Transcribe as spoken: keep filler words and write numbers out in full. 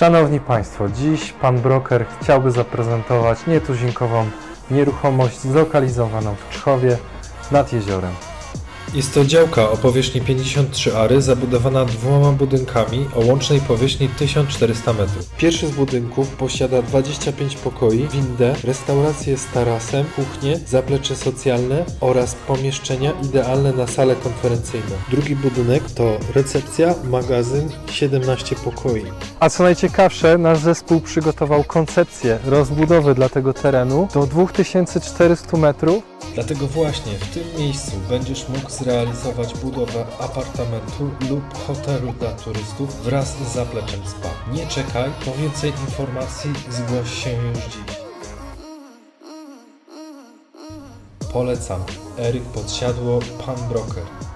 Szanowni Państwo, dziś Pan Broker chciałby zaprezentować nietuzinkową nieruchomość zlokalizowaną w Czchowie nad jeziorem. Jest to działka o powierzchni pięćdziesiąt trzy ary, zabudowana dwoma budynkami o łącznej powierzchni tysiąc czterysta metrów. Pierwszy z budynków posiada dwadzieścia pięć pokoi, windę, restaurację z tarasem, kuchnię, zaplecze socjalne oraz pomieszczenia idealne na salę konferencyjną. Drugi budynek to recepcja, magazyn, siedemnaście pokoi. A co najciekawsze, nasz zespół przygotował koncepcję rozbudowy dla tego terenu do dwóch tysięcy czterystu metrów. Dlatego właśnie w tym miejscu będziesz mógł zrealizować budowę apartamentu lub hotelu dla turystów wraz z zapleczem spa. Nie czekaj, po więcej informacji zgłoś się już dziś. Polecam. Eryk Podsiadło, Pan Broker.